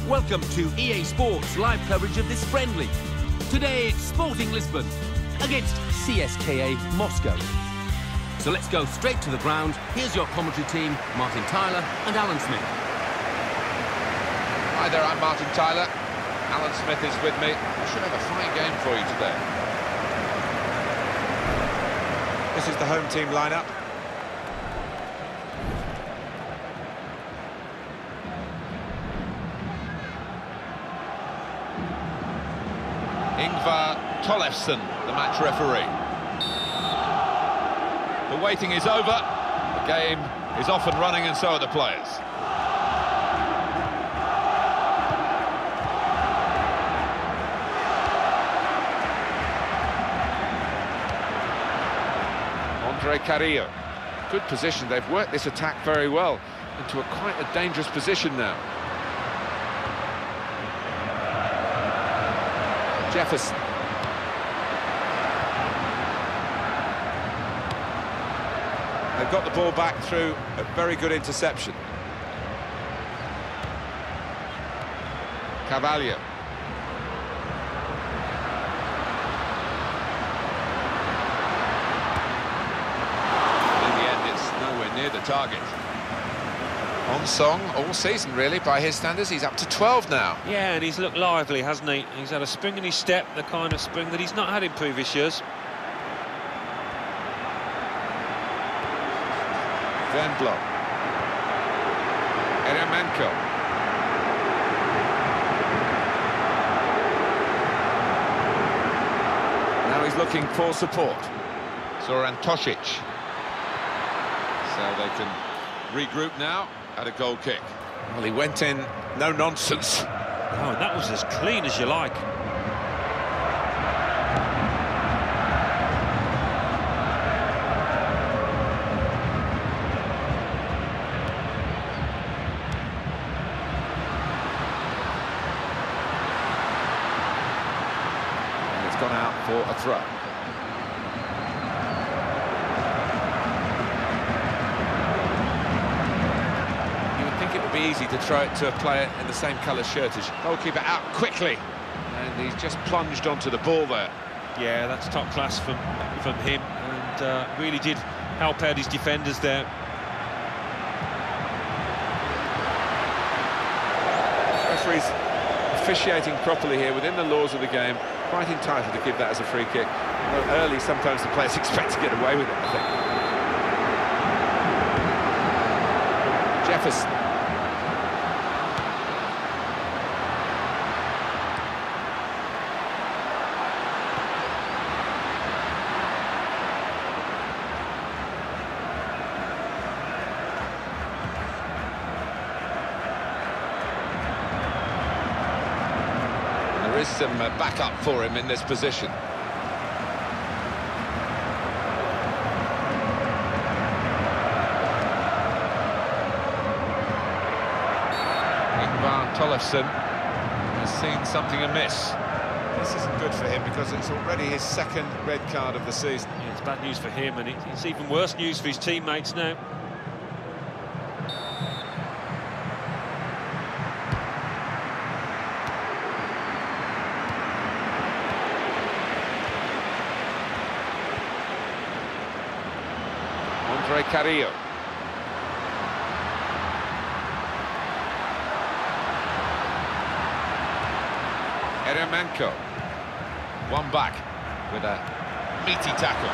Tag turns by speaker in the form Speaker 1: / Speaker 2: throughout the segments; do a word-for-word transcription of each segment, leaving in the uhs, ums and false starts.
Speaker 1: Welcome to E A Sports live coverage of this friendly. Today it's Sporting Lisbon against C S K A Moscow. So let's go straight to the ground. Here's your commentary team, Martin Tyler and Alan Smith.
Speaker 2: Hi there, I'm Martin Tyler. Alan Smith is with me. We should have a fine game for you today.
Speaker 3: This is the home team lineup.
Speaker 2: Ingvar Tollefsen, the match referee. The waiting is over. The game is off and running, and so are the players. Andre Carrillo. Good position. They've worked this attack very well into a quite a dangerous position now. Jefferson.
Speaker 3: They've got the ball back through a very good interception.
Speaker 2: Carvalho. In the end, it's nowhere near the target. On song all season, really, by his standards. He's up to twelve now.
Speaker 4: Yeah, and he's looked lively, hasn't he? He's had a spring in his step, the kind of spring that he's not had in previous years.
Speaker 2: Van Blok. Eremenko. Now he's looking for support. Zoran Tosic. So they can regroup now at a goal kick.
Speaker 3: Well, he went in, no nonsense.
Speaker 4: Oh, and that was as clean as you like.
Speaker 2: Gone out for a throw.
Speaker 3: You would think it would be easy to throw it to a player in the same colour shirt as
Speaker 2: Goalkeeper out quickly, and he's just plunged onto the ball there.
Speaker 4: Yeah, that's top class from, from him, and uh, really did help out his defenders there.
Speaker 3: referees officiating properly here within the laws of the game. Quite entitled to give that as a free kick. Although early, sometimes the players expect to get away with it, I think. Jefferson.
Speaker 2: There is some uh, backup for him in this position. Ingvar Tollefsen has seen something amiss.
Speaker 3: This isn't good for him because it's already his second red card of the season.
Speaker 4: Yeah, it's bad news for him, and it, it's even worse news for his teammates now.
Speaker 2: Andre Carrillo. Eremenko. One back with a meaty tackle.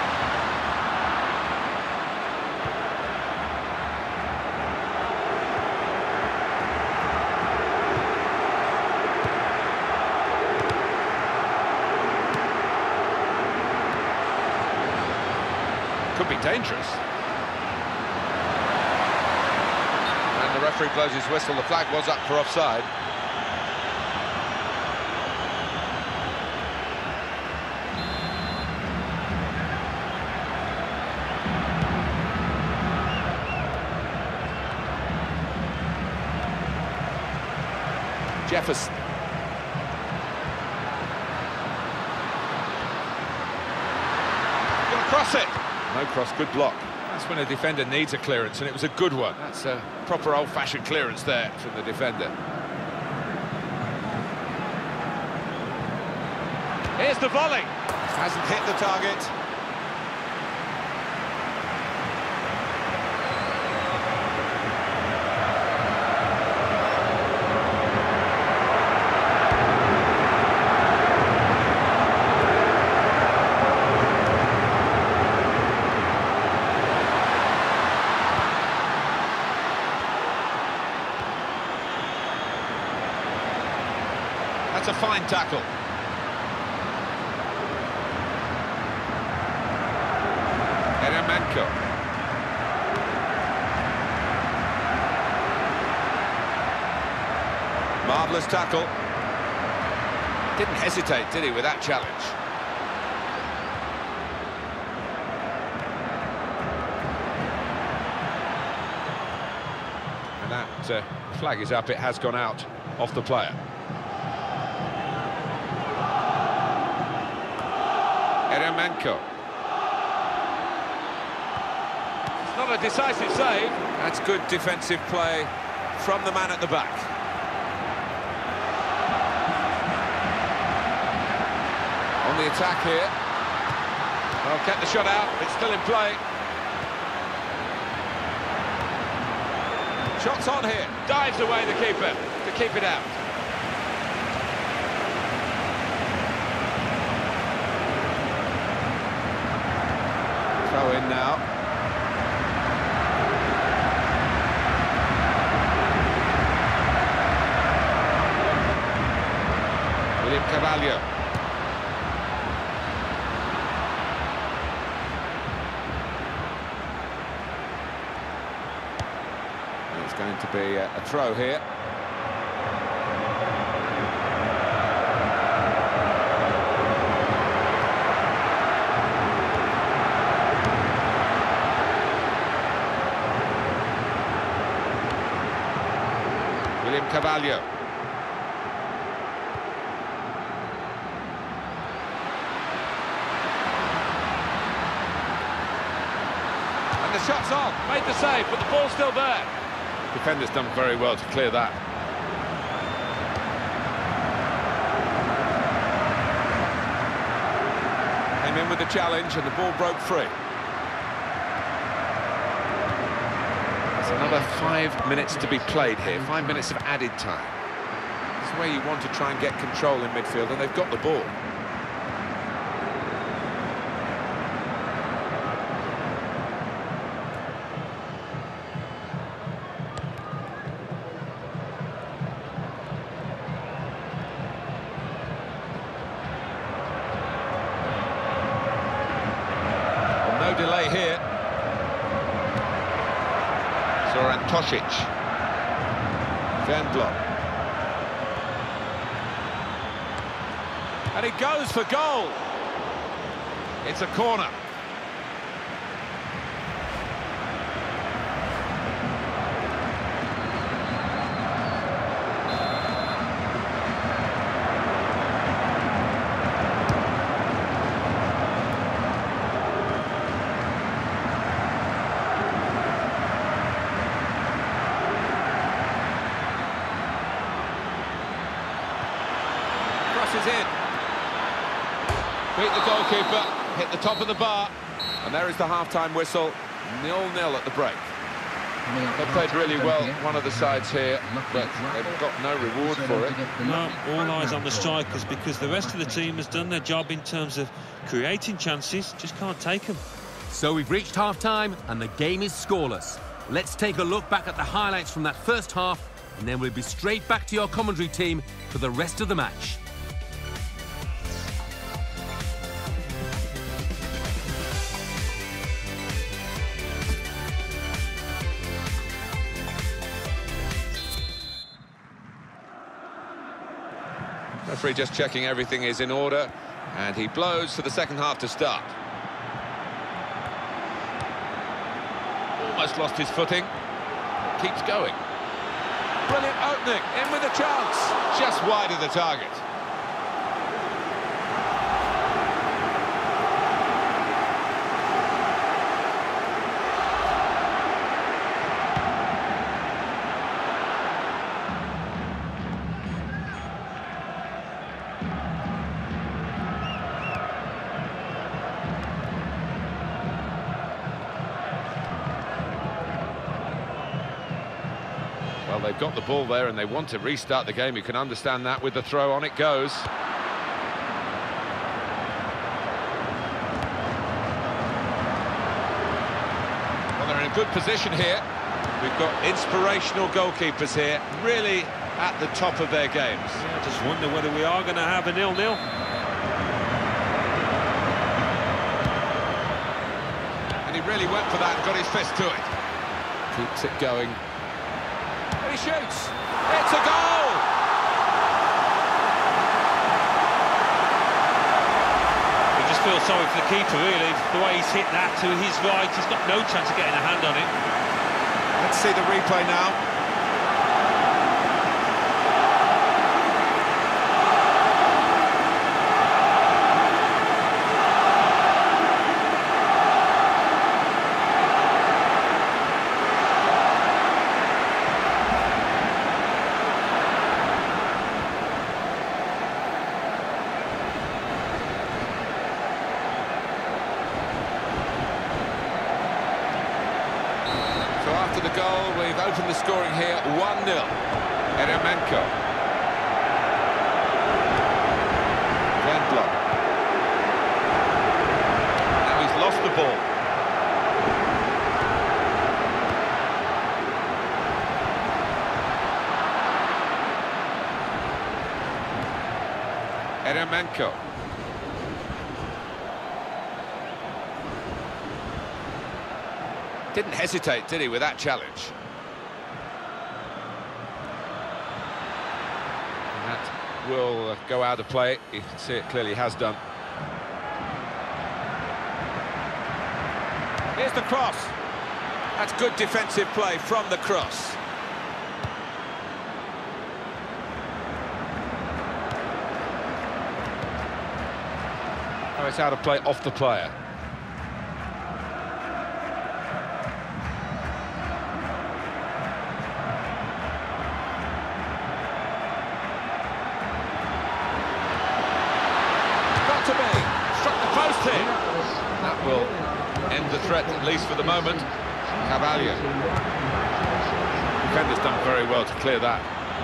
Speaker 2: Could be dangerous. And the referee blows his whistle. The flag was up for offside. Jefferson. Gonna cross it. No cross, good block. That's when a defender needs a clearance, and it was a good one. That's a proper old-fashioned clearance there from the defender.
Speaker 3: Here's the volley.
Speaker 2: Hasn't hit the target. That's a fine tackle. Eremenko. Marvellous tackle. Didn't hesitate, did he, with that challenge? And that uh, flag is up, it has gone out off the player. Eremenko.
Speaker 3: It's not a decisive save.
Speaker 2: That's good defensive play from the man at the back. On the attack here.
Speaker 3: Well, kept the shot out, it's still in play.
Speaker 2: Shots on here.
Speaker 3: Dives away the keeper to keep it out.
Speaker 2: Throw in now. William Carvalho. It's going to be a, a throw here. William Carvalho.
Speaker 3: And the shot's on. Made the save, but the ball's still there.
Speaker 2: Defender's done very well to clear that. Came in with the challenge and the ball broke free. Another five minutes to be played here, five minutes of added time. This is where you want to try and get control in midfield, and they've got the ball. Well, no delay here. Zoran Tosic. Vendlo. And he goes for goal. It's a corner. Crosses in. Beat the goalkeeper, hit the top of the bar, and there is the half-time whistle, nil nil at the break. They played really well, one of the sides here, but they've got no reward for it.
Speaker 4: No, all eyes on the strikers, because the rest of the team has done their job in terms of creating chances, just can't take them.
Speaker 1: So we've reached half-time and the game is scoreless. Let's take a look back at the highlights from that first half, and then we'll be straight back to your commentary team for the rest of the match.
Speaker 2: Referee just checking everything is in order, and he blows for the second half to start. Almost lost his footing. Keeps going. Brilliant opening, in with a chance. Just wide of the target. Well, they've got the ball there and they want to restart the game. You can understand that. With the throw, on it goes. Well, they're in a good position here. We've got inspirational goalkeepers here, really at the top of their games.
Speaker 4: Yeah, I just wonder whether we are going to have a nil-nil.
Speaker 2: And he really went for that and got his fist to it. Keeps it going. And he shoots. It's a goal!
Speaker 4: You just feel sorry for the keeper, really. The way he's hit that to his right, he's got no chance of getting a hand on it.
Speaker 2: Let's see the replay now. So after the goal, we've opened the scoring here, one nil. Eremenko. Vendlock. Now he's lost the ball. Eremenko. Didn't hesitate, did he, with that challenge? And that will uh, go out of play. You can see it clearly has done. Here's the cross. That's good defensive play from the cross. Oh, it's out of play off the player. That will end the threat, at least for the moment. Carvalho. Defender's done very well to clear that.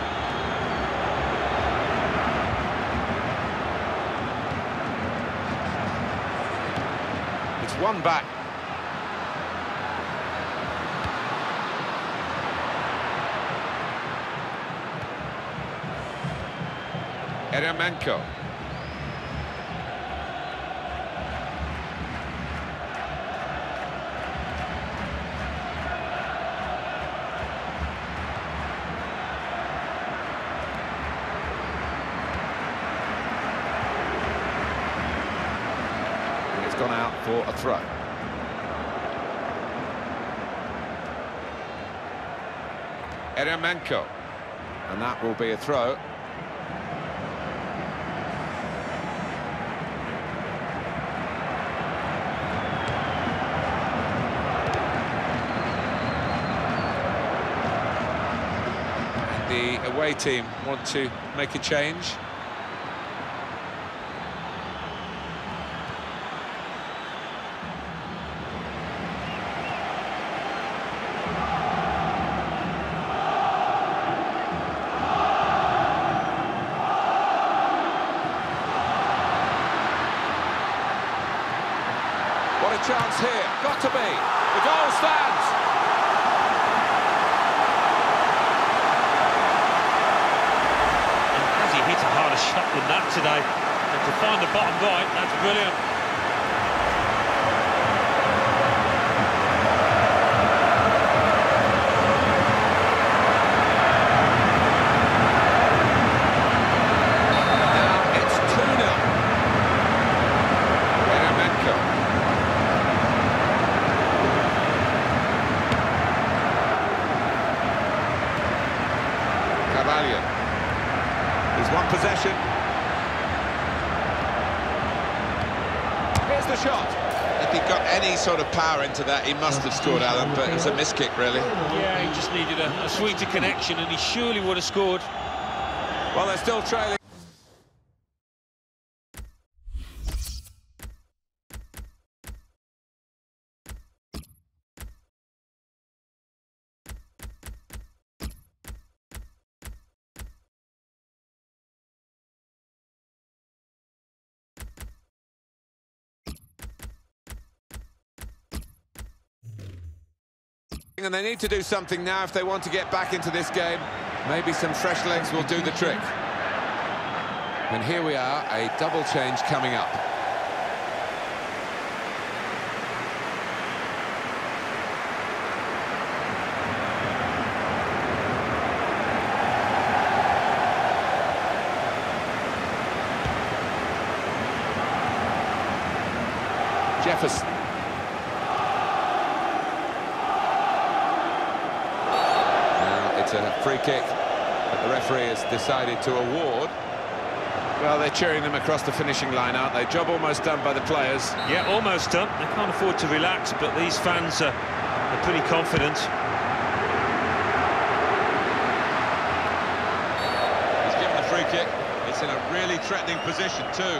Speaker 2: It's one back. Eremenko. Gone out for a throw. Eremenko, and that will be a throw. And the away team want to make a change. What a chance here, got to be. The goal stands.
Speaker 4: Has he hit a harder shot than that today? And to find the bottom right, that's brilliant.
Speaker 2: He's one possession. Here's the shot.
Speaker 3: If he got any sort of power into that, he must have scored, Alan, but it's a miss kick, really.
Speaker 4: Yeah, he just needed a, a sweeter connection, and he surely would have scored.
Speaker 2: Well, they're still trailing. And they need to do something now if they want to get back into this game. Maybe some fresh legs will do the trick. And here we are, a double change coming up. Jefferson. Now it's a free kick that the referee has decided to award. Well, they're cheering them across the finishing line, aren't they? Job almost done by the players.
Speaker 4: Yeah, almost done. They can't afford to relax, but these fans are, are pretty confident.
Speaker 3: He's given the free kick. It's in a really threatening position too.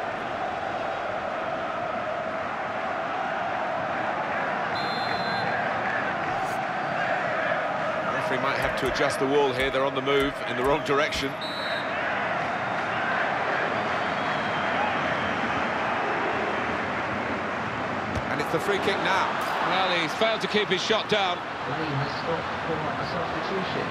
Speaker 2: The referee might have to adjust the wall here. They're on the move in the wrong direction. The free kick now.
Speaker 3: Well, he's failed to keep his shot down.
Speaker 5: The lead has stopped for a substitution.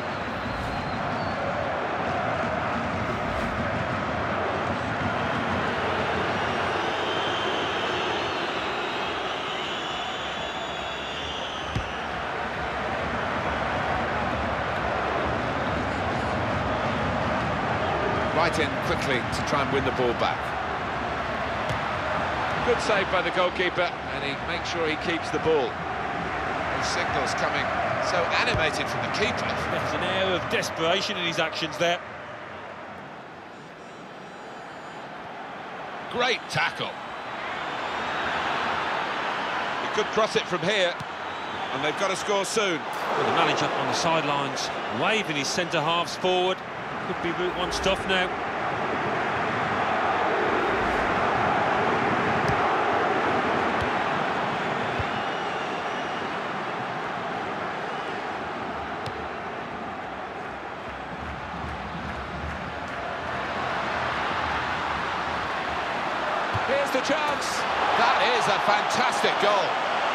Speaker 2: Right in quickly to try and win the ball back.
Speaker 3: Good save by the goalkeeper, and he makes sure he keeps the ball. The signals coming so animated from the keeper.
Speaker 4: There's an air of desperation in his actions there.
Speaker 3: Great tackle. He could cross it from here, and they've got to score soon.
Speaker 4: Well, the manager on the sidelines waving his centre-halves forward. Could be Route One stuff now.
Speaker 2: Here's the chance. That is a fantastic goal.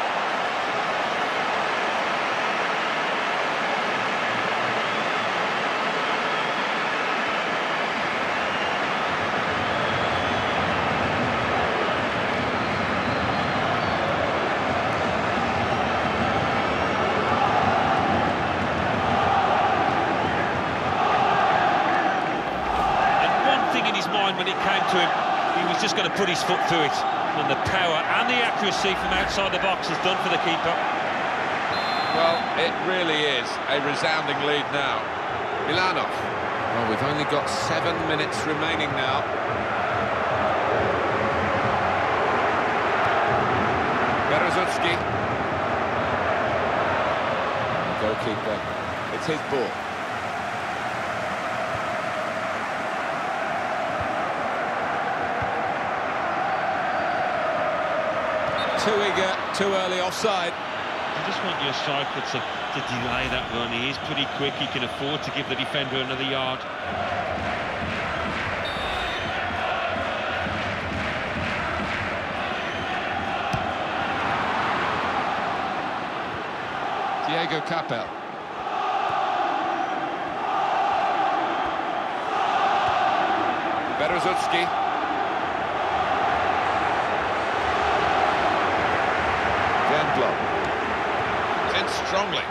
Speaker 4: And one thing in his mind when it came to him, he was just going to put his foot through it, and the power and the accuracy from outside the box is done for the keeper.
Speaker 3: Well, it really is a resounding lead now.
Speaker 2: Milanov. Well, we've only got seven minutes remaining now. Berezovsky. Goalkeeper. It's his ball. Too eager, too early offside.
Speaker 4: You just want your striker to, to delay that run. He is pretty quick. He can afford to give the defender another yard.
Speaker 3: Diego Capel.
Speaker 2: Berezovsky.
Speaker 3: In strongly.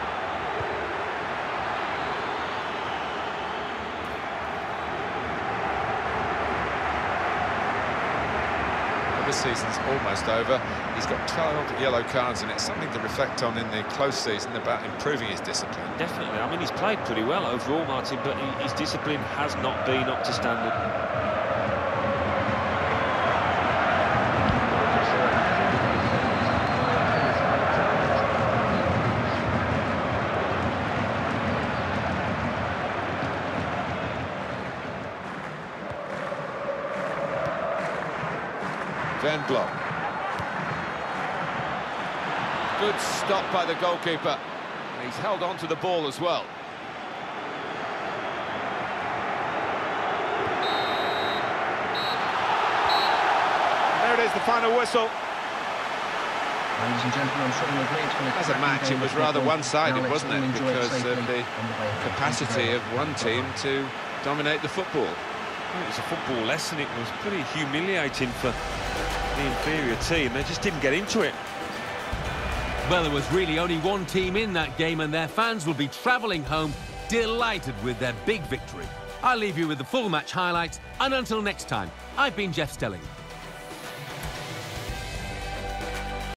Speaker 2: Well, this season's almost over. He's got twelve yellow cards, and it's something to reflect on in the close season about improving his discipline.
Speaker 4: Definitely. I mean, he's played pretty well overall, Martin, but he, his discipline has not been up to standard.
Speaker 2: Van Blok. Good stop by the goalkeeper. He's held on to the ball as well. There it is, the final whistle.
Speaker 5: Ladies and gentlemen, I'm sure you agree it's been a
Speaker 3: As a match, it was rather one-sided, wasn't it? Because of the capacity of one team to dominate the football.
Speaker 4: Well, it was a football lesson. It was pretty humiliating for the inferior team. They just didn't get into it.
Speaker 1: Well, there was really only one team in that game, and their fans will be travelling home delighted with their big victory. I'll leave you with the full match highlights, and until next time, I've been Jeff Stelling.